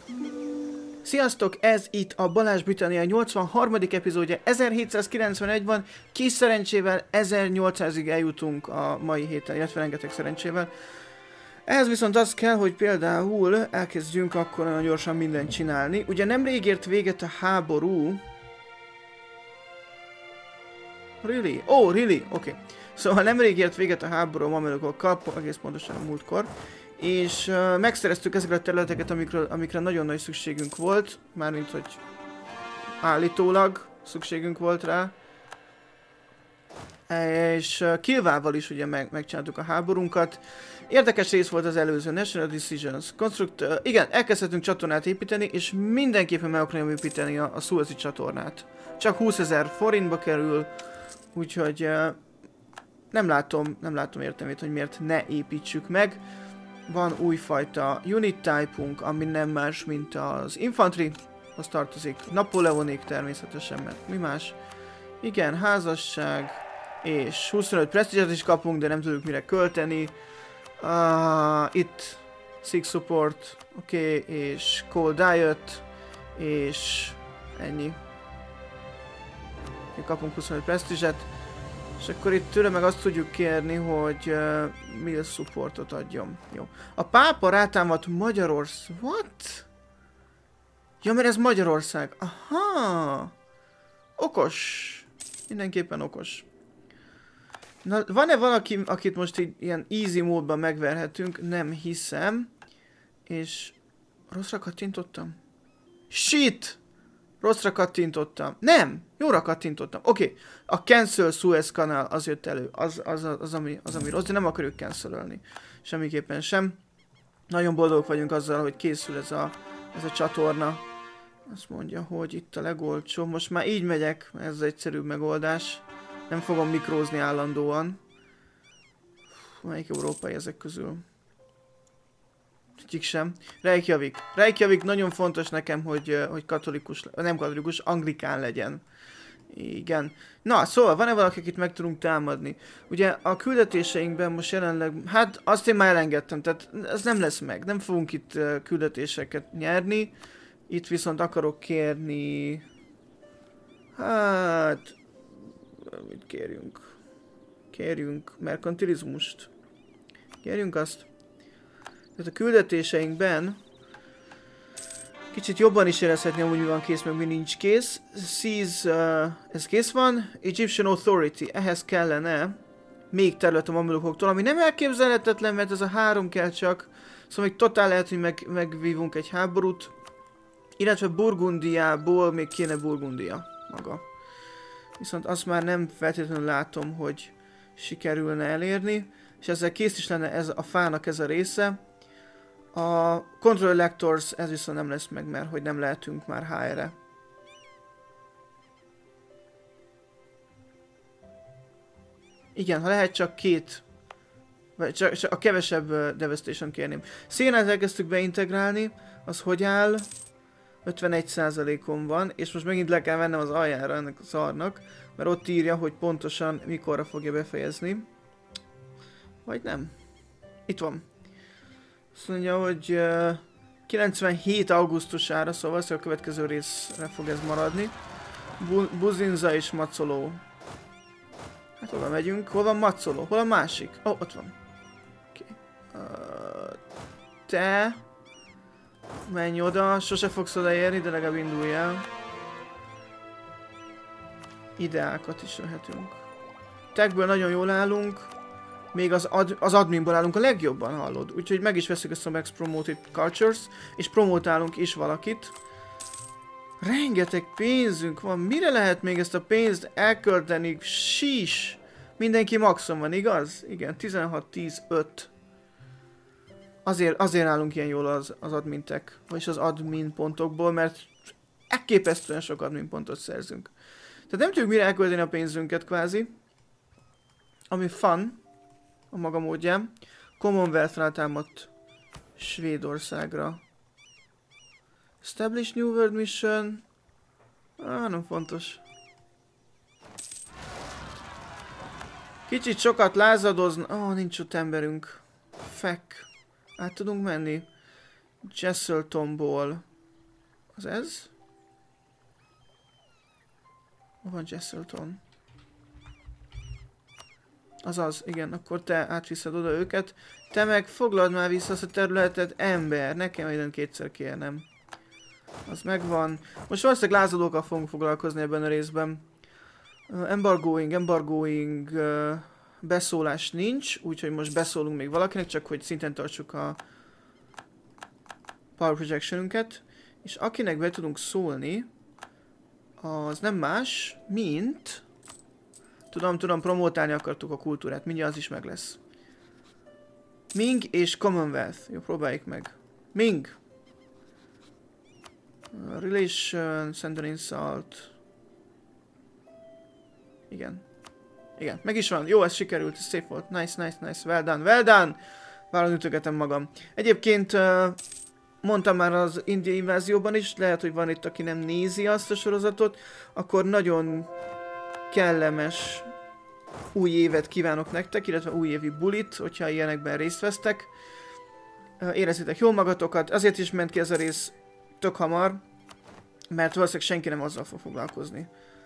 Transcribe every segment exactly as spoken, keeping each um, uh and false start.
Sziasztok, ez itt a Balázs Britannia nyolcvanharmadik epizódja, ezerhétszázkilencvenegy van, kis szerencsével ezernyolcszázig eljutunk a mai héten, illetve rengeteg szerencsével. Ehhez viszont az kell, hogy például elkezdjünk akkor nagyon gyorsan mindent csinálni. Ugye nemrég ért véget a háború. Really? Oh, really? Oké. Okay. Szóval nemrég ért véget a háború a mamelukokkal, egész pontosan a múltkor. És uh, megszereztük ezeket a területeket, amikre, amikre nagyon nagy szükségünk volt. Mármint, hogy állítólag szükségünk volt rá. És uh, Kilvával is ugye meg, megcsináltuk a háborunkat. Érdekes rész volt az előző National Decisions. Construct, uh, igen, elkezdhetünk csatornát építeni, és mindenképpen meg akarjuk építeni a, a Suezi csatornát. Csak húszezer forintba kerül, úgyhogy uh, nem látom, nem látom értelmét, hogy miért ne építsük meg. Van újfajta unit type-unk, ami nem más, mint az infantry, az tartozik. Napoleonék természetesen, mert mi más. Igen, házasság, és huszonöt presztízset is kapunk, de nem tudjuk mire költeni. Uh, itt Six Support, oké, okay, és Cold Diet, és ennyi. Okay, kapunk huszonöt presztízset. És akkor itt tőle meg azt tudjuk kérni, hogy uh, Mill Supportot adjon. Jó. A pápa rátámadt Magyarország. What? Ja, mert ez Magyarország. Aha. Okos. Mindenképpen okos. Na, van-e valaki, akit most így ilyen easy módban megverhetünk? Nem hiszem. És rosszra kattintottam? Shit! Rosszra kattintottam. Nem! Jóra kattintottam. Oké. Okay. A Cancel Suez Canal az jött elő. Az, az, az, az, ami, az ami rossz, de nem akarjuk cancelölni. Semmiképpen sem. Nagyon boldogok vagyunk azzal, hogy készül ez a, ez a csatorna. Azt mondja, hogy itt a legolcsóbb. Most már így megyek, ez az egyszerűbb megoldás. Nem fogom mikrózni állandóan. Melyik európai ezek közül? Egyik sem. Reykjavik. Reykjavik nagyon fontos nekem, hogy, hogy katolikus, nem katolikus, anglikán legyen. Igen. Na, szóval van-e valaki, akit meg tudunk támadni? Ugye a küldetéseinkben most jelenleg, hát azt én már elengedtem, tehát ez nem lesz meg. Nem fogunk itt küldetéseket nyerni. Itt viszont akarok kérni... Hát... Mit kérjünk? Kérjünk merkantilizmust. Kérjünk azt. Tehát a küldetéseinkben kicsit jobban is érezhetném, hogy mi van kész, meg mi nincs kész. Seize, uh, ez kész van. Egyptian Authority, ehhez kellene még terület a mamelukoktól, ami nem elképzelhetetlen, mert ez a három kell csak. Szóval még totál lehet, hogy meg, megvívunk egy háborút. Illetve Burgundiából még kéne Burgundia maga. Viszont azt már nem feltétlenül látom, hogy sikerülne elérni. És ezzel kész is lenne ez a fának ez a része. A Control Electors, ez viszont nem lesz meg, mert hogy nem lehetünk már há er-re. Igen, ha lehet csak két, vagy csak, csak a kevesebb uh, Devastation kérném. Szénát elkezdtük beintegrálni, az hogy áll? ötvenegy százalékon van, és most megint le kell mennem az aljára ennek a szarnak, mert ott írja, hogy pontosan mikorra fogja befejezni. Vagy nem. Itt van. Azt mondja, hogy uh, kilencvenhét augusztusára, szóval a következő részre fog ez maradni. Bu Buzinza és Macoló. Hát hova megyünk? Hol van Macoló? Hol a másik? Ó, oh, ott van. Okay. Uh, te... Menj oda, sose fogsz odaérni, de legalább indulj el. Ideákat is vehetünk. Techből nagyon jól állunk. Még az, ad, az adminból állunk a legjobban, hallod. Úgyhogy meg is veszük ezt a Max Promoted Cultures, és promotálunk is valakit. Rengeteg pénzünk van. Mire lehet még ezt a pénzt elkölteni? Sís! Mindenki maxon van, igaz? Igen, tizenhat tíz öt. Azért, azért állunk ilyen jól az, az admintek, vagyis az admin pontokból, mert elképesztően sok admin pontot szerzünk. Tehát nem tudjuk mire elkölteni a pénzünket kvázi. Ami fun. A maga módján. Commonwealth rátámadt Svédországra. Establish New World Mission. Ah, nem fontos. Kicsit sokat lázadozna. Oh, nincs ott emberünk. Fek. Át tudunk menni. Jesseltonból. Az ez? Hol van Jesselton? Azaz, igen, akkor te átviszed oda őket. Te meg foglald már vissza azt a területet, ember, nekem egyön kétszer kérnem. Az megvan. Most valószínűleg lázadókkal fogunk foglalkozni ebben a részben. Uh, embargoing, embargoing, uh, beszólás nincs, úgyhogy most beszólunk még valakinek, csak hogy szinten tartsuk a power projectionünket. És akinek be tudunk szólni, az nem más, mint... Tudom, tudom, promotálni akartuk a kultúrát, mindjárt az is meg lesz. Ming és Commonwealth. Jó, próbáljuk meg. Ming! Uh, relation, send an insult. Igen. Igen, meg is van. Jó, ez sikerült, ez szép volt. Nice, nice, nice. Well done, well done! Vállon ütögetem magam. Egyébként uh, mondtam már az indiai invázióban is, lehet, hogy van itt, aki nem nézi azt a sorozatot, akkor nagyon kellemes új évet kívánok nektek, illetve újévi bulit, hogyha ilyenekben részt vesztek. Uh, érezzétek jól magatokat, azért is ment ki ez a rész tök hamar, mert valószínűleg senki nem azzal fog foglalkozni.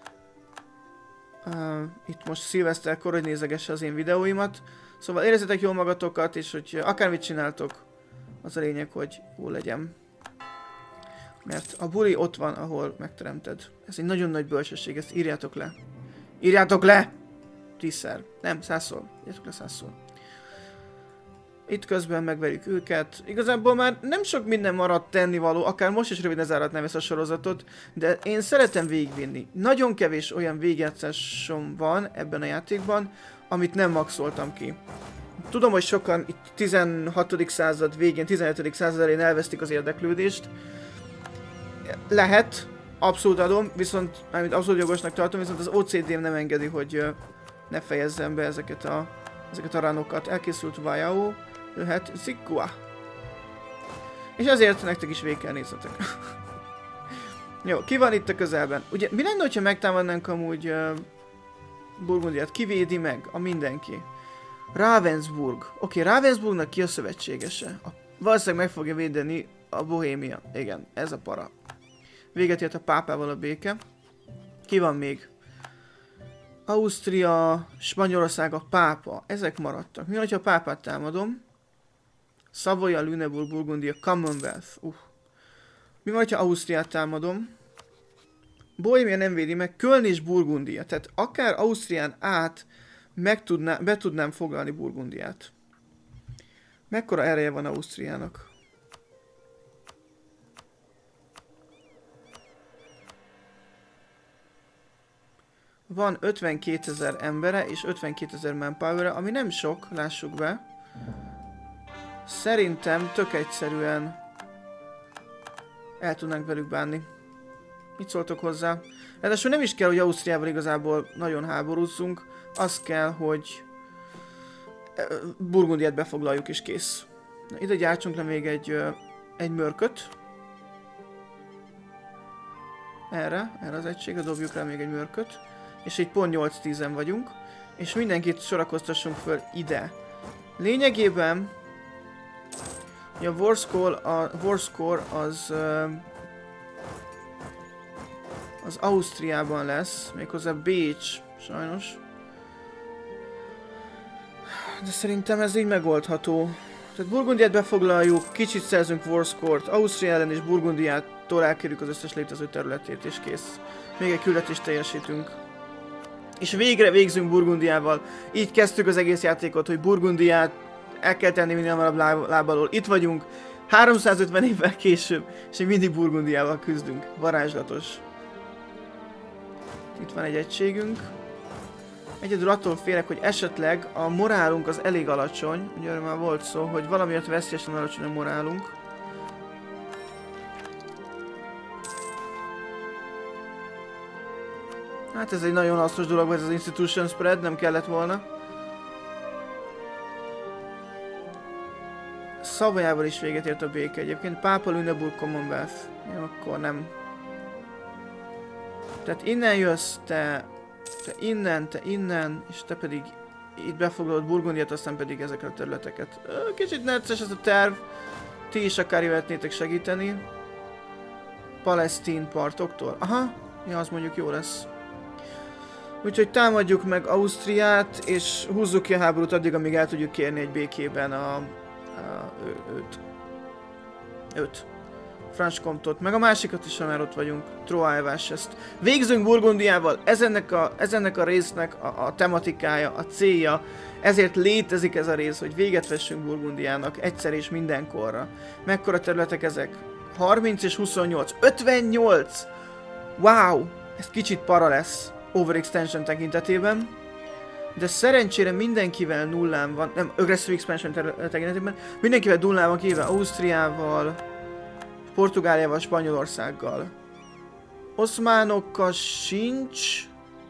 Uh, itt most szilveszterkor, hogy nézegesse az én videóimat. Szóval érezzétek jól magatokat, és hogy akármit csináltok, az a lényeg, hogy jó legyen. Mert a buli ott van, ahol megteremted. Ez egy nagyon nagy bölcsesség, ezt írjátok le. Írjátok le! Tízszer. Nem, százszor. Írjátok le százszor. Itt közben megverjük őket. Igazából már nem sok minden maradt tennivaló, akár most is röviden záratnám ezt a sorozatot, de én szeretem végigvinni. Nagyon kevés olyan végjátszásom van ebben a játékban, amit nem maxoltam ki. Tudom, hogy sokan itt tizenhatodik század végén, tizenhetedik század elején elvesztik az érdeklődést. Lehet, abszolút adom, viszont, amit abszolút jogosnak tartom, viszont az o cé dém nem engedi, hogy ne fejezzem be ezeket a, ezeket a runokat. Elkészült Vajao, jöhet Zikua. És ezért nektek is végig kell nézzetek. Jó, ki van itt a közelben? Ugye, mi lenne, hogyha megtámadnánk amúgy uh, Burgundiát? Ki védi meg? A mindenki. Ravensburg. Oké, okay, Ravensburgnak ki a szövetségese? A, valószínűleg meg fogja védeni a Bohémia. Igen, ez a para. Véget ért a pápával a béke. Ki van még? Ausztria, Spanyolország, a pápa. Ezek maradtak. Mi, hogyha a pápát támadom? Savoya, Lüneburg, Burgundia, Commonwealth. Uh. Mi van, ha Ausztriát támadom? Bohémia nem védi meg, Köln és Burgundia. Tehát akár Ausztrián át meg tudná, be tudnám foglalni Burgundiát. Mekkora ereje van Ausztriának? Van ötvenkétezer embere és ötvenkétezer manpower-e, ami nem sok, lássuk be. Szerintem tök egyszerűen el tudnánk velük bánni. Mit szóltok hozzá? Ráadásul nem is kell, hogy Ausztriával igazából nagyon háborúzzunk. Az kell, hogy Burgundiát befoglaljuk és kész. Na, ide gyártsunk le még egy, egy mörköt. Erre, erre az egységre dobjuk rá még egy mörköt. És így pont nyolc-tízen vagyunk. És mindenkit sorakoztassunk föl ide. Lényegében a Warscore, a Warscore az az Ausztriában lesz, méghozzá Bécs, sajnos. De szerintem ez így megoldható. Tehát Burgundiát befoglaljuk, kicsit szerzünk Warscore-t, Ausztria ellen és Burgundiától elkérjük az összes létező területét, és kész. Még egy küldetést teljesítünk. És végre végzünk Burgundiával. Így kezdtük az egész játékot, hogy Burgundiát el kell tenni minél hamarabb láb lábalól. Itt vagyunk, háromszázötven évvel később, és még mindig Burgundiával küzdünk. Varázslatos. Itt van egy egységünk. Egyedül attól félek, hogy esetleg a morálunk az elég alacsony. Ugye erről már volt szó, hogy valamiért veszélyesen alacsony a morálunk. Hát ez egy nagyon hasznos dolog, ez az Institution Spread, nem kellett volna. Savoyával is véget ért a béke egyébként. Pápa, Lüneburg, Commonwealth. Jó, akkor nem. Tehát innen jössz, te, te innen, te innen, és te pedig itt befoglalod Burgundiát, aztán pedig ezeket a területeket. Kicsit necces ez a terv. Ti is akár jöhetnétek segíteni. palesztin partoktól. Aha, ja, az mondjuk jó lesz. Úgyhogy támadjuk meg Ausztriát, és húzzuk ki a háborút addig, amíg el tudjuk kérni egy békében a, a, ő, őt. Őt. Franz Comtot, meg a másikat is, ha már ott vagyunk. Troyes ezt. Végzünk Burgundiával, ez ennek a, ez ennek a résznek a, a tematikája, a célja. Ezért létezik ez a rész, hogy véget vessünk Burgundiának egyszer és mindenkorra. Mekkora területek ezek? harminc és huszonnyolc. ötvennyolc! Wow! Ez kicsit para lesz overextension tekintetében. De szerencsére mindenkivel nullán van, nem, aggressive expansion tekintetében, mindenkivel nullán van kivéve Ausztriával, Portugáliával, Spanyolországgal. Oszmánokkal sincs.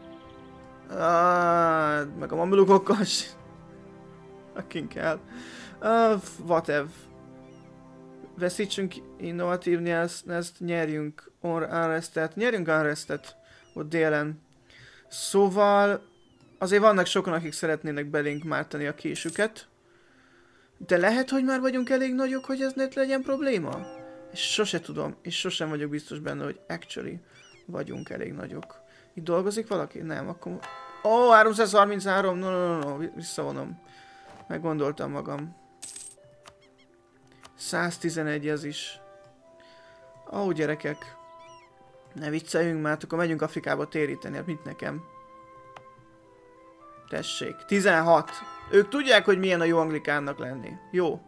Ah, meg a mamelukokkal sincs. Akin kell. Uh, whatever. Veszítsünk innovatív nyelzt, nyerjünk unrestet. Nyerjünk unrestet ott délen. Szóval azért vannak sokan, akik szeretnének belénk mártani a késüket. De lehet, hogy már vagyunk elég nagyok, hogy ez ne legyen probléma? És sose tudom, és sosem vagyok biztos benne, hogy actually vagyunk elég nagyok. Itt dolgozik valaki? Nem, akkor... Ó, oh, háromszázharminchárom, no, no, no, no, visszavonom. Meggondoltam magam. száztizenegy ez is. Ó, oh, gyerekek. Ne vicceljünk már, akkor megyünk Afrikába téríteni, hát mit nekem? Tessék, tizenhat. Ők tudják, hogy milyen a jó anglikánnak lenni. Jó.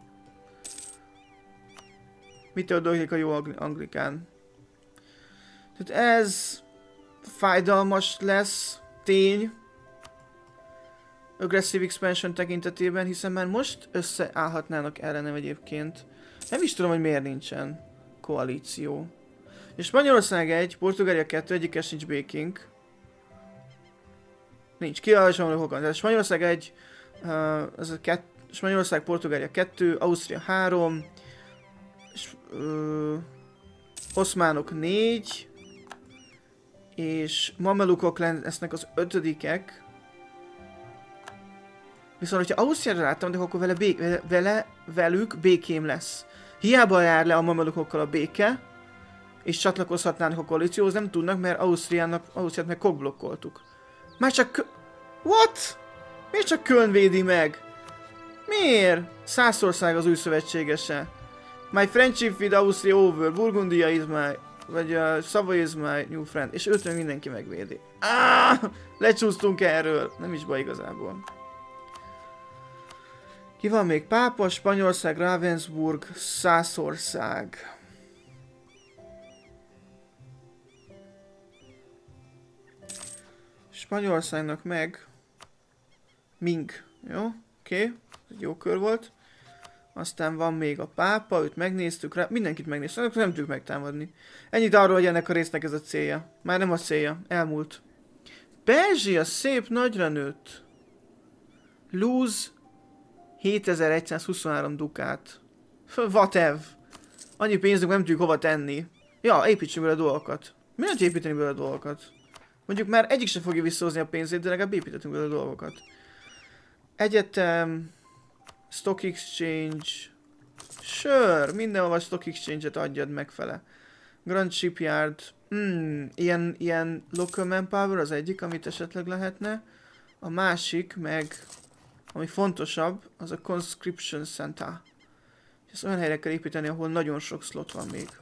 Mitől dolgozik a jó anglikán? Tehát ez fájdalmas lesz, tény. Aggressive expansion tekintetében, hiszen már most összeállhatnának ellenem egyébként. Nem is tudom, hogy miért nincsen koalíció. És Spanyolország egy, Portugália kettő, egyikkel sincs békénk. Nincs, kialacsony hogan. Tehát Spanyolország egy, uh, ez a kett, Spanyolország, Portugália kettő, Ausztria három, és, uh, oszmánok négy, és mamelukok lesznek az ötödikek. Viszont, hogyha Ausztriára láttam, de akkor vele, bék, vele, vele velük békém lesz. Hiába jár le a mamelukokkal a béke, és csatlakozhatnának a koalícióhoz, nem tudnak, mert Ausztriának, Ausztriát meg kokblokkoltuk. Már csak kö... What? Miért csak Köln védi meg? Miért? Szászország az új szövetségese. My friendship with Austria over. Burgundia is my... Vagy a uh, Savoy is my new friend. És őt mindenki megvédi. Ah! Lecsúsztunk erről. Nem is baj igazából. Ki van még? Pápa, Spanyolország, Ravensburg, Szászország. Spanyolországnak meg Ming. Jó? Oké. Okay. Ez jó kör volt. Aztán van még a pápa, őt megnéztük rá. Mindenkit megnéztük, nem tudjuk megtámadni. Ennyit arról, hogy ennek a résznek ez a célja. Már nem a célja. Elmúlt. Perzsia szép nagyra nőtt. Lose hétezer-egyszázhuszonhárom dukát. Whatever. Annyi pénzünk nem tudjuk hova tenni. Ja, építsünk bele dolgokat. Miért építeni bele dolgokat? Mondjuk már egyik sem fogja visszahozni a pénzét, de legalább építettünk bele dolgokat. Egyetem, Stock Exchange, sure, mindenhol a Stock Exchange-et adjad megfele. Grand Shipyard, hmm, ilyen, ilyen Local Manpower az egyik, amit esetleg lehetne. A másik meg, ami fontosabb, az a Conscription Center. Ezt olyan helyre kell építeni, ahol nagyon sok slot van még.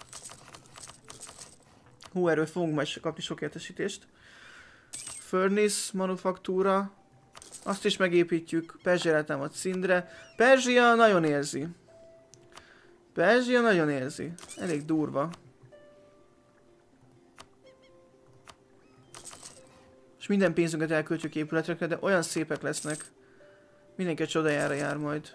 Hú, erről fogunk majd kapni sok értesítést. Furnace manufaktúra. Azt is megépítjük. Perzsia támad Szindre. Perzsia nagyon érzi. Perzsia nagyon érzi. Elég durva. És minden pénzünket elköltjük épületekre, de olyan szépek lesznek. Mindenki csodájára jár majd.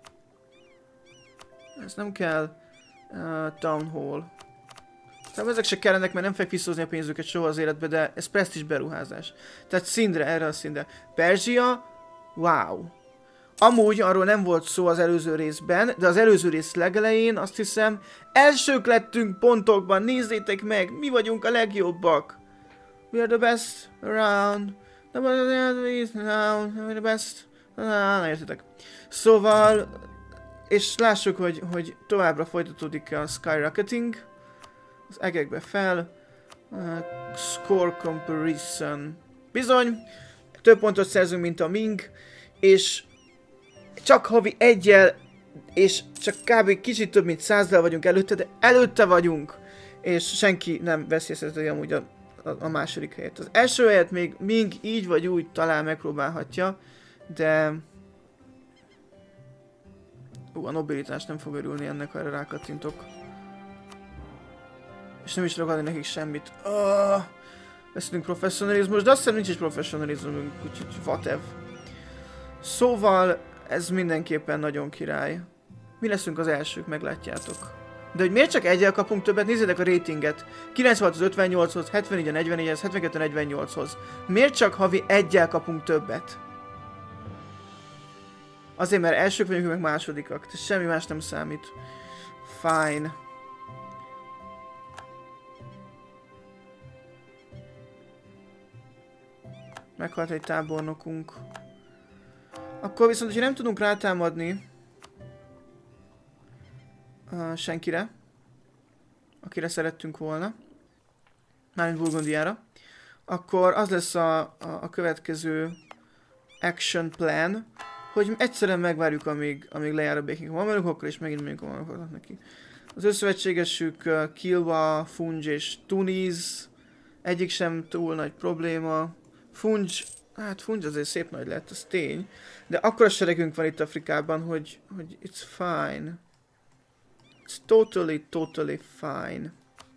Ez nem kell. Uh, Town Hall. Tehát ezek se kellenek, mert nem fogják visszahozni a pénzüket soha az életbe, de ez presztízs beruházás. Tehát Szindre, erre a Szindre. Perzsia, wow. Amúgy arról nem volt szó az előző részben, de az előző rész legelején azt hiszem elsők lettünk pontokban, nézzétek meg, mi vagyunk a legjobbak. We are the best around. We are the best. Na, értitek. Szóval, és lássuk, hogy, hogy továbbra folytatódik a skyrocketing. az egekbe fel. Uh, score comparison. Bizony, több pontot szerzünk, mint a Ming, és csak havi egyel, és csak kb. Kicsit több, mint százzal vagyunk előtte, de előtte vagyunk, és senki nem veszélyezteti amúgy a, a, a második helyet. Az első helyet még Ming így vagy úgy talán megpróbálhatja, de... Ú, a nobilitás nem fog örülni ennek, ha erre rákattintok. És nem is ragadni nekik semmit. Oh, beszélünk professzionalizmus, de azt hiszem nincs is professzionalizmunk, úgyhogy whatever. Szóval ez mindenképpen nagyon király. Mi leszünk az elsők, meglátjátok. De hogy miért csak egyel kapunk többet? Nézzétek a ratinget. kilencvenhat az ötvennyolchoz, hetvennégy a negyvennégyhez, hetvenkettő a negyvennyolchoz. Miért csak havi egyel kapunk többet? Azért, mert elsők vagyunk, meg másodikak. Tehát semmi más nem számít. Fine. Meghalt egy tábornokunk. Akkor viszont, hogyha nem tudunk rátámadni uh, senkire, akire szerettünk volna, mármint Burgundiára, akkor az lesz a, a, a következő action plan, hogy egyszerűen megvárjuk, amíg, amíg lejár a békénk a mamelukokkal, és megint megyünk a mamelukoknak neki. Az összövetségesük uh, Kilwa, Funj és Tunis, egyik sem túl nagy probléma. Funj, hát Funj azért szép nagy lett, az tény. De akkora seregünk van itt Afrikában, hogy, hogy it's fine. It's totally, totally fine.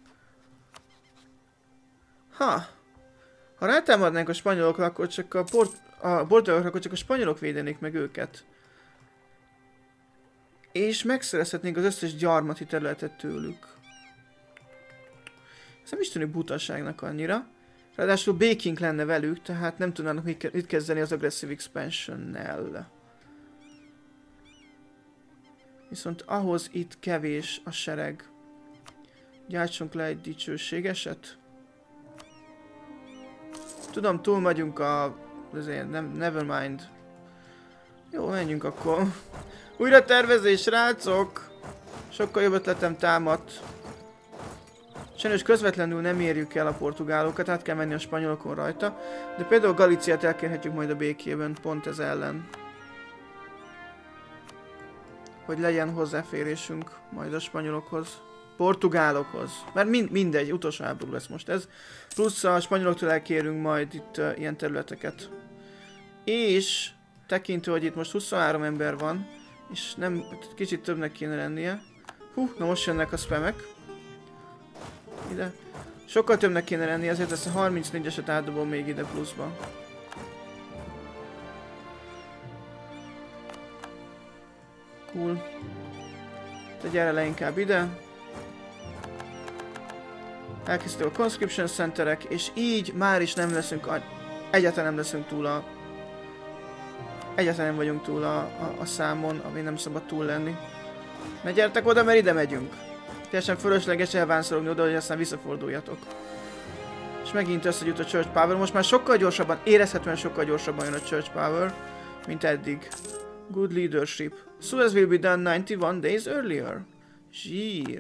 Ha! Ha rátámadnánk a spanyolokra, akkor csak a port... a bordeauxokra, akkor csak a spanyolok védenék meg őket. És megszerezhetnénk az összes gyarmati területet tőlük. Ez nem is tűnik butaságnak annyira. Ráadásul békink lenne velük, tehát nem tudnának mit kezdeni az agresszív expansionnel. Viszont ahhoz itt kevés a sereg. Gyártsunk le egy dicsőségeset. Tudom, túl vagyunk a... azért nem, never mind. Jó, menjünk akkor. Újra tervezés, srácok! Sokkal jobb ötletem támadt. Sajnos közvetlenül nem érjük el a portugálokat, át kell menni a spanyolokon rajta. De például Galíciát elkérhetjük majd a békében, pont ez ellen. Hogy legyen hozzáférésünk majd a spanyolokhoz. Portugálokhoz. Mert mind, mindegy, utolsó háború lesz most ez. Plusz a spanyoloktól elkérünk majd itt uh, ilyen területeket. És tekintve, hogy itt most huszonhárom ember van, és nem kicsit többnek kéne lennie. Hú, na most jönnek a spamek. Ide. Sokkal többnek kéne lennie, ezért ezt a harmincnégyeset átdobom még ide pluszba. Cool. Te gyere le inkább ide. Elkészítik a conscription centerek, és így már is nem leszünk, a... egyáltalán nem leszünk túl a... Egyáltalán nem vagyunk túl a, a, a számon, ami nem szabad túl lenni. Ne gyertek oda, mert ide megyünk. Teljesen fölösleges elvánszorogni oda, hogy aztán visszaforduljatok. És megint összegyűjt a Church Power. Most már sokkal gyorsabban, érezhetően sokkal gyorsabban jön a Church Power, mint eddig. Good leadership. Suez will be done ninety-one days earlier. Zsír.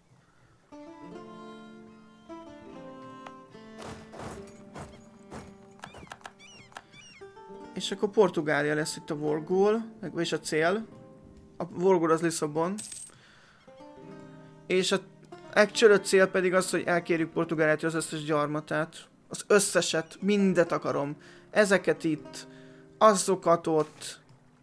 És akkor Portugália lesz itt a war goal, vagyis a cél. A war goal az Lisszabon. És a actual cél pedig az, hogy elkérjük Portugáliát az összes gyarmatát. Az összeset, mindet akarom. Ezeket itt, azokat ott.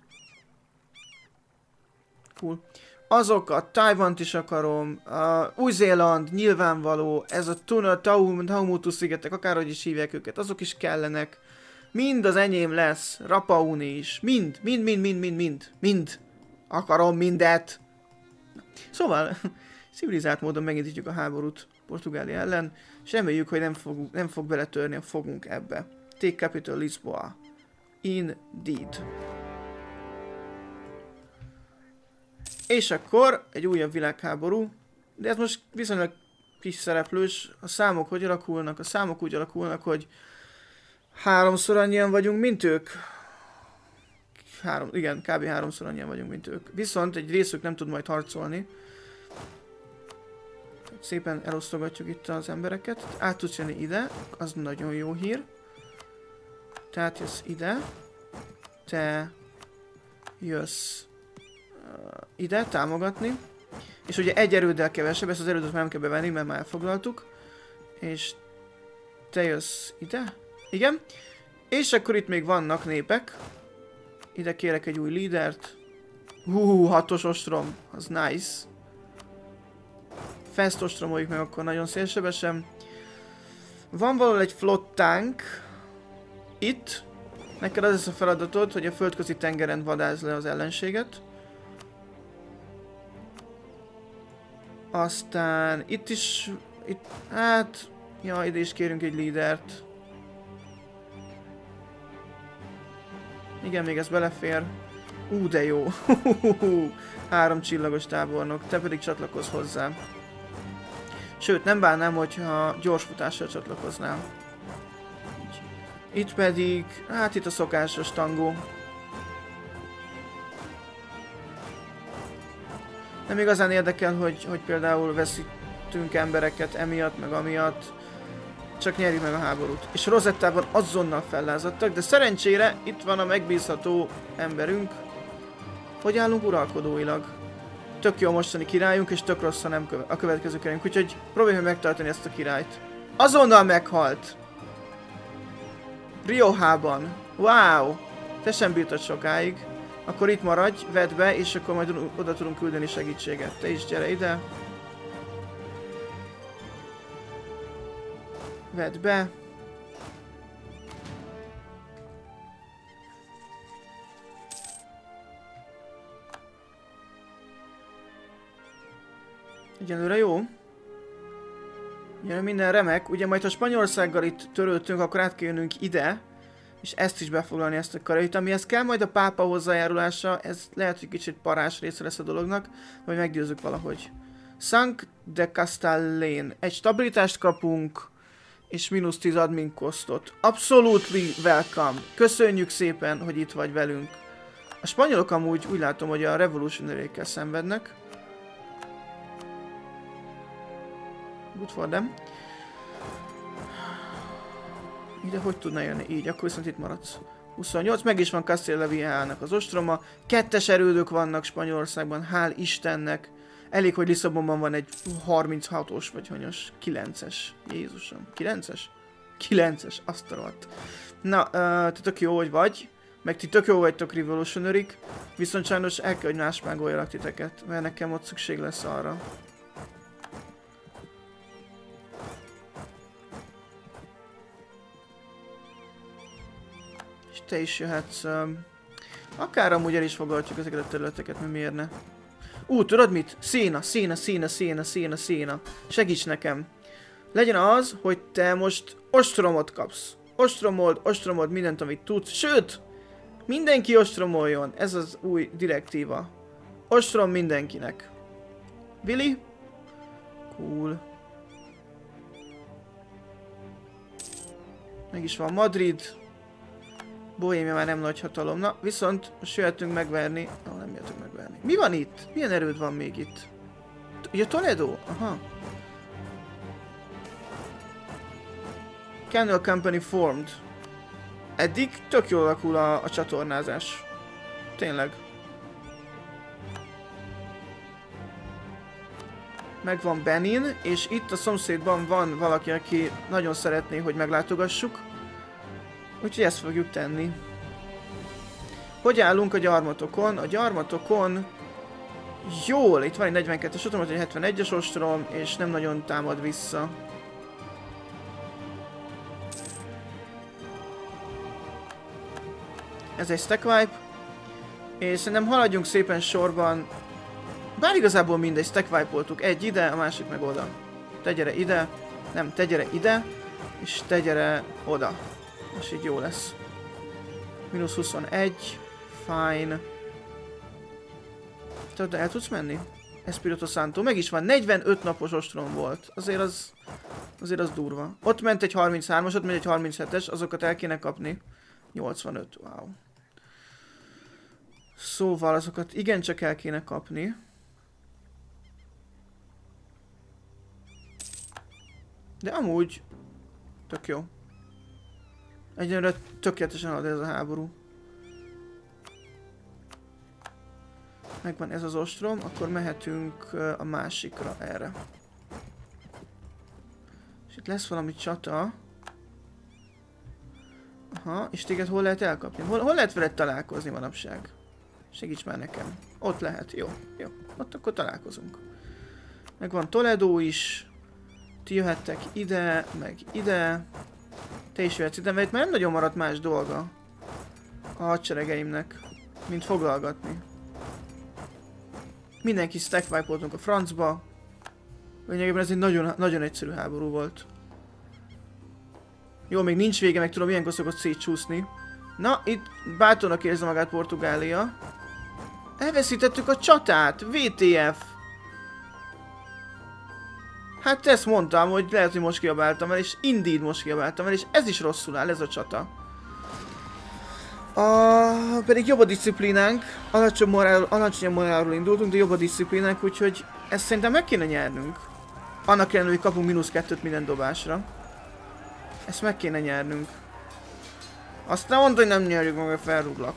Cool. Azokat, Taiwant is akarom, uh, Új-Zéland, nyilvánvaló, ez a Tuna, Tuamotu szigetek, akárhogy is hívják őket, azok is kellenek. Mind az enyém lesz, Rapauni is, mind, mind, mind, mind, mind, mind, mind. Akarom mindet. Szóval, civilizált módon megindítjuk a háborút Portugália ellen, és reméljük, hogy nem fog, nem fog beletörni a fogunk ebbe. Take capital Lisboa. Indeed. És akkor egy újabb világháború, de ez most viszonylag kis szereplős. A számok hogy alakulnak? A számok úgy alakulnak, hogy háromszor annyian vagyunk, mint ők. Három, igen, kb. háromszor annyian vagyunk, mint ők. Viszont egy részük nem tud majd harcolni. Szépen elosztogatjuk itt az embereket. Át tudsz jönni ide, az nagyon jó hír. Tehát jössz ide. Te jössz uh, ide támogatni. És ugye egy erőddel kevesebb, ezt az erődöt már nem kell bevenni, mert már elfoglaltuk. És te jössz ide. Igen. És akkor itt még vannak népek. Ide kérek egy új lídert. Hú, hatos ostrom. Az nice. Fast ostromoljuk meg akkor nagyon szélsebesen. Van valahol egy flottánk. Itt. Neked az lesz a feladatod, hogy a földközi tengeren vadázz le az ellenséget. Aztán itt is... Itt, hát... Ja, ide is kérünk egy lídert. Igen, még ez belefér. Ú, de jó. Három csillagos tábornok, te pedig csatlakozz hozzá. Sőt, nem bánnám, hogyha gyorsfutással csatlakoznál. Itt pedig, hát itt a szokásos tangó. Nem igazán érdekel, hogy, hogy például veszítünk embereket emiatt, meg amiatt. Csak nyerjük meg a háborút. És Rosettában azonnal fellázadtak, de szerencsére itt van a megbízható emberünk. Hogy állunk uralkodóilag? Tök jó mostani királyunk, és tök rossz a, nem köve a következő királyunk, úgyhogy próbáljuk megtartani ezt a királyt. Azonnal meghalt! Riohában. Wow! Te sem bírtad sokáig. Akkor itt maradj, vedd be, és akkor majd oda tudunk küldeni segítséget. Te is gyere ide. Vedd be. Egyelőre jó. Ugye minden remek. Ugye majd ha Spanyolországgal itt töröltünk, akkor át kell jönnünk ide. És ezt is befoglalni, ezt a karait, amihez kell majd a pápa hozzájárulása. Ez lehet, hogy kicsit parás része lesz a dolognak. De majd meggyőzzük valahogy. Sank de Castellén. Egy stabilitást kapunk. És mínusz tíz admin costot. Absolutely welcome. Köszönjük szépen, hogy itt vagy velünk. A spanyolok amúgy úgy látom, hogy a revolutionary-kkel szenvednek. Good for them. Ide hogy tudna jönni? Így, akkor viszont itt maradsz. huszonnyolc, meg is van Castilla Viejának az ostroma. Kettes erődök vannak Spanyolországban, hál' Istennek. Elég, hogy Lisszabonban van egy harminchatos vagy hanyas, kilences. Jézusom, kilences? kilences, azt a rohadt. Na, uh, te tök jó, hogy vagy. Meg ti tök jó vagytok revolutionary-k. Viszont sajnos el kell, hogy násmágoljalak titeket, mert nekem ott szükség lesz arra. És te is jöhetsz. Um, akár amúgy el is foglaltjuk ezeket a területeket, mert miért ne? Ú, tudod mit? Széna, széna, széna, széna, széna, széna. Segíts nekem. Legyen az, hogy te most ostromot kapsz. Ostromold, ostromold mindent, amit tudsz. Sőt, mindenki ostromoljon. Ez az új direktíva. Ostrom mindenkinek. Billy? Cool. Meg is van Madrid. Bohémia már nem nagy hatalom. Na, viszont most jöhetünk megverni. No, nem jöhetünk megverni. Mi van itt? Milyen erőd van még itt? Ja, Toledo? Aha. Canal Company formed. Eddig tök jól alakul a, a csatornázás. Tényleg. Megvan Benin, és itt a szomszédban van valaki, aki nagyon szeretné, hogy meglátogassuk. Úgyhogy ezt fogjuk tenni. Hogy állunk a gyarmatokon? A gyarmatokon... Jól, itt van egy negyvenkettes ostrom, egy hetvenegyes ostrom, és nem nagyon támad vissza. Ez egy stack wipe. És szerintem haladjunk szépen sorban. Bár igazából mindegy, stack wipe-oltuk. Egy ide, a másik meg oda. Te gyere ide. Nem, te gyere ide. És te gyere oda. És így jó lesz. mínusz huszonegy. Fine. Te el tudsz menni? Espirito Santo. Meg is van. negyvenöt napos ostrom volt. Azért az... Azért az durva. Ott ment egy harminchármas, ott ment egy harminchetes. Azokat el kéne kapni. nyolcvanöt. Wow. Szóval azokat igencsak el kéne kapni. De amúgy tök jó. Egyenlőre tökéletesen ad ez a háború. Megvan ez az ostrom, akkor mehetünk a másikra erre. És itt lesz valami csata. Aha, és téged hol lehet elkapni? Hol, hol lehet veled találkozni manapság? Segíts már nekem. Ott lehet, jó, jó. Ott akkor találkozunk. Megvan Toledo is. Ti jöhettek ide, meg ide. Te is jöhetsz ide, mert itt már nem nagyon maradt más dolga a hadseregeimnek, mint foglalgatni. Mindenki stack wipe-oltunk a francba. Lényegében ez egy nagyon, nagyon egyszerű háború volt. Jó, még nincs vége, meg tudom ilyenkor szokott szétcsúszni. Na, itt bátornak érzi magát Portugália. Elveszítettük a csatát! vé té ef! Hát ezt mondtam, hogy lehet, hogy most kiabáltam el, és indeed most kiabáltam el, és ez is rosszul áll, ez a csata. A, pedig jobb a diszciplínánk, alacsony morál, alacsony morálról indultunk, de jobb a diszciplínánk, úgyhogy ezt szerintem meg kéne nyernünk. Annak ellenére, hogy kapunk mínusz kettőt minden dobásra. Ezt meg kéne nyernünk. Azt nem mondta, hogy nem nyerjük meg, hogy felrúglak.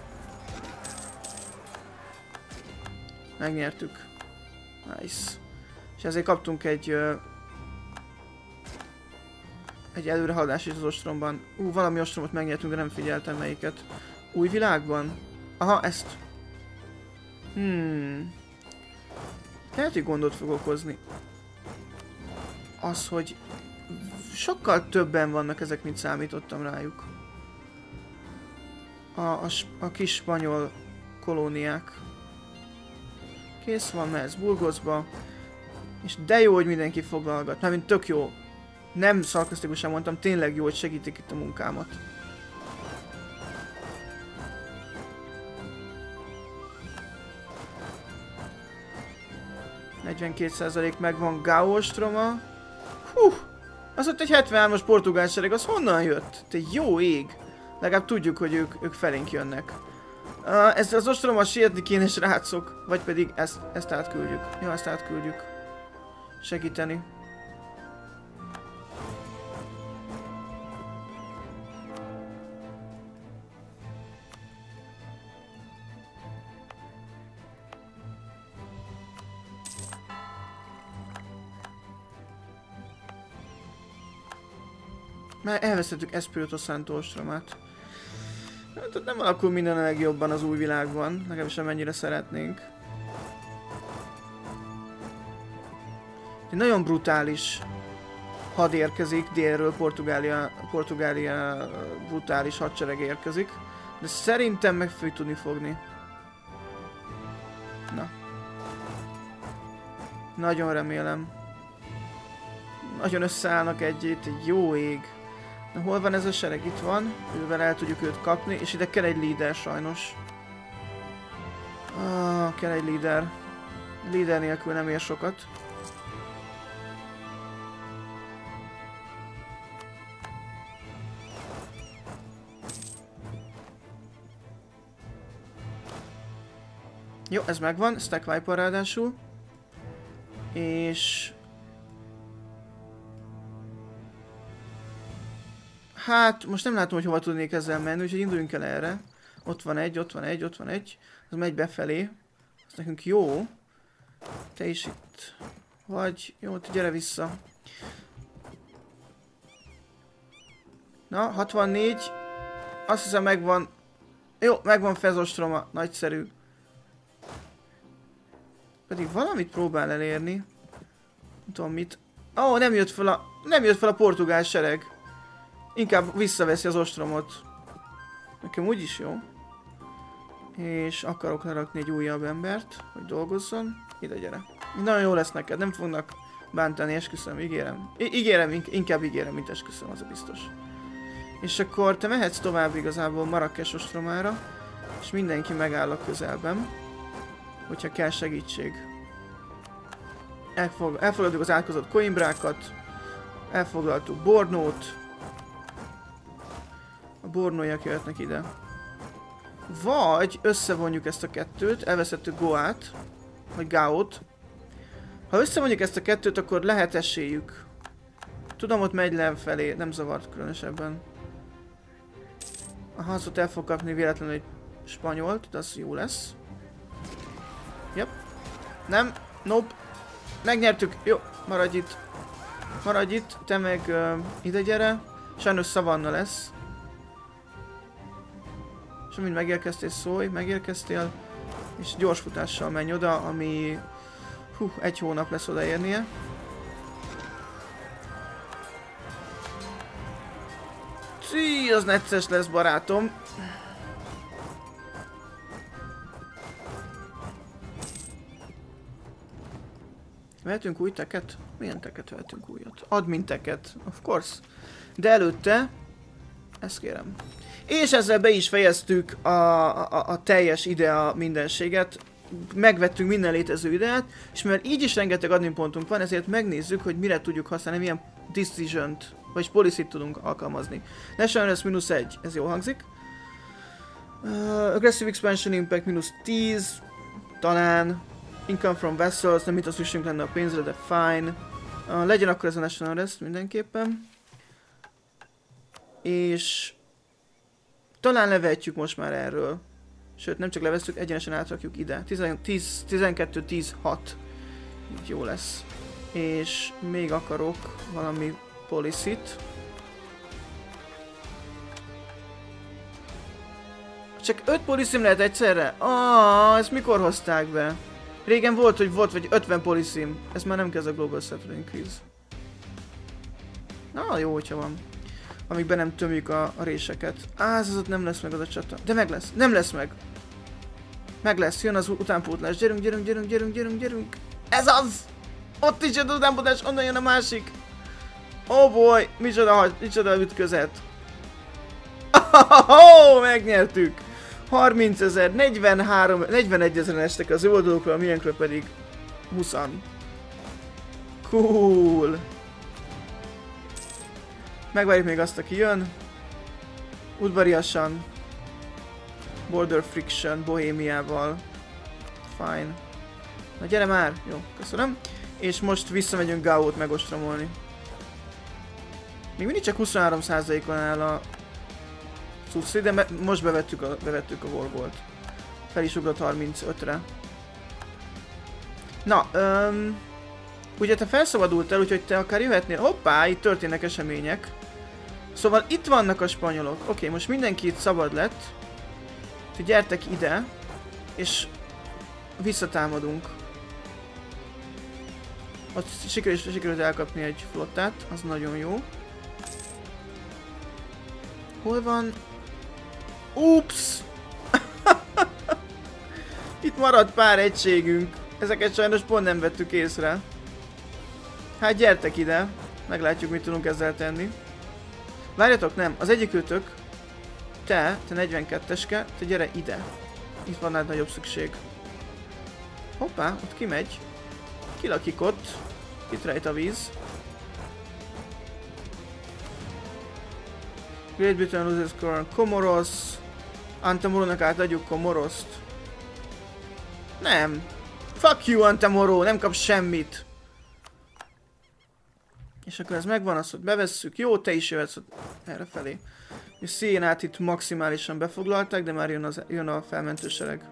Megnyertük. Nice. És ezért kaptunk egy... Uh, egy előrehaladás is az ostromban. Ú, uh, valami ostromot megnyertünk, de nem figyeltem melyiket. Új világban? Aha, ezt. Hmm. Lehet, hogy gondot fog okozni. Az, hogy sokkal többen vannak ezek, mint számítottam rájuk. A, a, a kis spanyol kolóniák. Kész van, mehetsz Burgoszba. És de jó, hogy mindenki foglalgat. Mármint tök jó. Nem szarkasztikusan mondtam, tényleg jó, hogy segítik itt a munkámat. negyvenkét százalék megvan Gao ostroma. Hú! Az ott egy hetvenhármas portugál sereg, az honnan jött? Te jó ég! Legalább tudjuk, hogy ők, ők felénk jönnek. Uh, ez az ostroma sietni kéne, srácok. Vagy pedig ezt, ezt átküldjük. Ja, ezt átküldjük. Segíteni. Már elvesztettük Espirito Santo ostromát. Hát nem alakul minden a legjobban az új világban, legalábbis amennyire szeretnénk. Egy nagyon brutális had érkezik délről, Portugália, Portugália brutális hadsereg érkezik. De szerintem meg fogjuk tudni fogni. Na. Nagyon remélem. Nagyon összeállnak együtt, egy jó ég. Na, hol van ez a sereg? Itt van. Ővel el tudjuk őt kapni, és ide kell egy líder sajnos. Ah, kell egy líder. Líder nélkül nem ér sokat. Jó, ez megvan, Stack Viper ráadásul. És... hát, most nem látom, hogy hova tudnék ezzel menni, úgyhogy induljunk el erre. Ott van egy, ott van egy, ott van egy. Az megy befelé. Ez nekünk jó. Te is itt vagy. Jó, te gyere vissza. Na, hatvannégy. Azt hiszem megvan. Jó, megvan Fezostroma. Nagyszerű. Pedig valamit próbál elérni. Nem tudom mit. Ó, oh, nem jött fel a... nem jött fel a portugál sereg. Inkább visszaveszi az ostromot. Nekem úgyis jó. És akarok lerakni egy újabb embert, hogy dolgozzon. Ide gyere. Nagyon jó lesz neked, nem fognak bántani, esküszöm, ígérem. I ígérem, inkább ígérem, mint esküszöm, az a biztos. És akkor te mehetsz tovább igazából Marrakes ostromára, és mindenki megáll a közelben, hogyha kell segítség. Elfog elfogadjuk az átkozott Coimbrákat, elfoglaltuk Bornót, a bornóiak jöhetnek ide. Vagy összevonjuk ezt a kettőt, elveszettük Goát, vagy Gaót. Ha összevonjuk ezt a kettőt, akkor lehet esélyük Tudom, ott megy lefelé, nem zavart különösebben. A harcot el fog kapni véletlenül egy spanyolt, de az jó lesz. Yep. Nem, nope. Megnyertük, jó, maradj itt. Maradj itt, te meg uh, ide gyere. Sajnos szavanna lesz. És amint megérkeztél, szólj, megérkeztél. És gyors futással menj oda, ami... Hú, egy hónap lesz odaérnie. Csí, az necces lesz, barátom. Vehetünk új teket? Milyen teket vehetünk újat? Admin teket, of course. De előtte... Ezt kérem. És ezzel be is fejeztük a, a, a teljes idea mindenséget. Megvettünk minden létező ideát, és mivel így is rengeteg admin pontunk van, ezért megnézzük, hogy mire tudjuk használni, milyen decision-t, vagy policy-t tudunk alkalmazni. National mínusz egy, ez jól hangzik. Uh, aggressive Expansion Impact mínusz tíz, talán. Income from Vessels, nem itt az szükségünk lenne a pénzre, de fine. Uh, legyen akkor ez a National Rest mindenképpen. És... talán levehetjük most már erről. Sőt, nem csak levesszük, egyenesen átrakjuk ide. tíz, tizenkettő, tíz, hat. Így jó lesz. És még akarok valami policy-t. Csak öt policy lehet egyszerre? Ah, ezt mikor hozták be? Régen volt, hogy volt vagy ötven policy. Ez már nem kezd a Global Settler Increase. Na, jó, hogyha van. Amíg be nem tömjük a, a réseket. Á, ez az ott nem lesz meg az a csata. De meg lesz. Nem lesz meg. Meg lesz. Jön az utánpótlás. Gyerünk, gyerünk, gyerünk, gyerünk, gyerünk, gyerünk. Ez az! Ott is jön az utánpótlás, onnan jön a másik. Oh boy, micsoda, micsoda ütközet. Oh, megnyertük. harmincezer, negyvenhárom, negyvenegy ezeren estek az ő oldalukra, a miénkről pedig huszan. Cool. Megvárjuk még azt, aki jön. Udvariasan. Border Friction, Bohémiával. Fine. Na gyere már! Jó, köszönöm. És most visszamegyünk Gao-t megostromolni. Még mindig csak huszonhárom százalékon áll a cucci, de most bevettük a, bevettük a Wargolt. Fel is ugrott harmincötre. Na, öm, ugye te felszabadultál, úgyhogy te akár jöhetnél. Hoppá, itt történnek események. Szóval itt vannak a spanyolok. Oké, okay, most mindenki itt szabad lett. Úgyhogy gyertek ide, és visszatámadunk. Ott sikerült, sikerült elkapni egy flottát, az nagyon jó. Hol van? Ups! Itt maradt pár egységünk. Ezeket sajnos pont nem vettük észre. Hát gyertek ide. Meglátjuk, mit tudunk ezzel tenni. Várjatok, nem. Az egyikőtök, te, te negyvenkettеske, te gyere ide. Itt van nád nagyobb szükség. Hoppá, ott kimegy. Kilakik ott. Itt rejt a víz. Great Britain loses Crown. Comoros. Antemoro-nak átadjuk Comoroszt. Nem. Fuck you, Antemoro, nem kap semmit. És akkor ez megvan, azt, hogy bevesszük. Jó, te is jöhetsz erre felé. És Sienát itt maximálisan befoglalták, de már jön, az, jön a felmentősereg.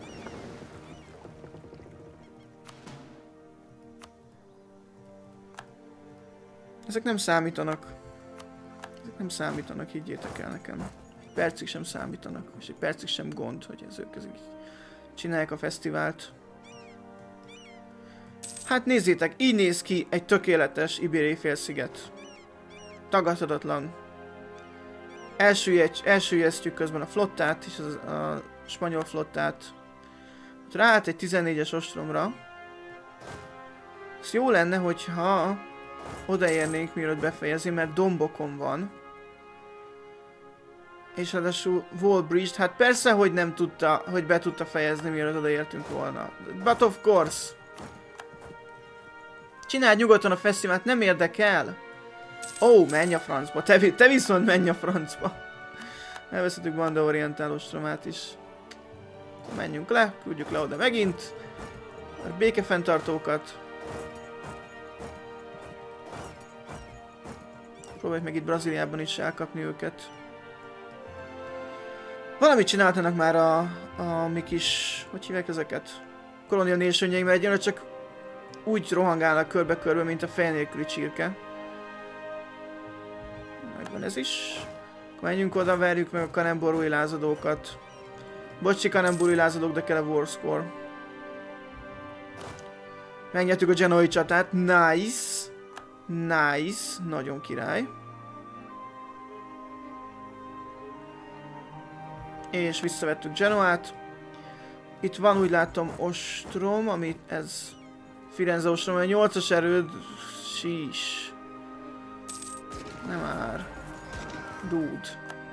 Ezek nem számítanak. Ezek nem számítanak, higgyétek el nekem. Egy percig sem számítanak, és egy percig sem gond, hogy ez ők ezek csinálják a fesztivált. Hát nézzétek, így néz ki egy tökéletes ibériai félsziget. Tagadhatatlan. Elsüllyesztjük közben a flottát, és az, a spanyol flottát. Ráállt egy tizennégyes ostromra. Ez jó lenne, hogyha odaérnénk, mielőtt befejezi, mert dombokon van. És ráadásul Wall Bridge, hát persze, hogy nem tudta, hogy be tudta fejezni, mielőtt odaértünk volna. But of course. Csináld nyugodtan a fesztivált, nem érdekel. Ó, oh, menj a francba, te, te viszont menj a francba. Elvesztettük Banda Orientál ostromát is. Menjünk le, küldjük le oda megint. A békefenntartókat. Próbáljuk meg itt Brazíliában is elkapni őket. Valamit csináltanak már a, a mi kis... Hogy hívják ezeket? Colonial Nation-jeink, mert egyenlőre csak úgy rohangálnak körbe-körbe, mint a fej nélküli csirke. Megvan ez is. Akkor menjünk oda, verjük meg a kanemborúi lázadókat. Bocsi kanemborúi lázadók, de kell a war score. Megnyertük a genoi csatát. Nice. Nice. Nagyon király. És visszavettük Genoát. Itt van, úgy látom, ostrom, amit ez... Firenze ostrom, a nyolcas erőd... Sís. Nem már. Dude.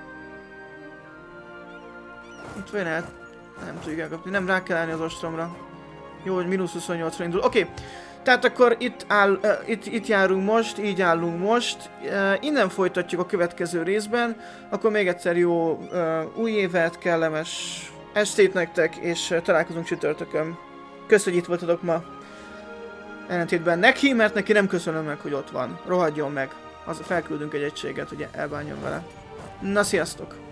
Itt van el... Nem tudjuk elkapni, nem rá kell állni az ostromra. Jó, hogy mínusz huszonnyolcra indul. Oké. Okay. Tehát akkor itt, áll, uh, itt, itt járunk most, így állunk most. Uh, innen folytatjuk a következő részben. Akkor még egyszer jó uh, új évet, kellemes estét nektek, és uh, találkozunk csütörtökön. Köszönöm, hogy itt voltatok ma. Ellentétben neki, mert neki nem köszönöm meg, hogy ott van. Rohadjon meg. Az felküldünk egy egységet, hogy elbánjon vele. Na, sziasztok!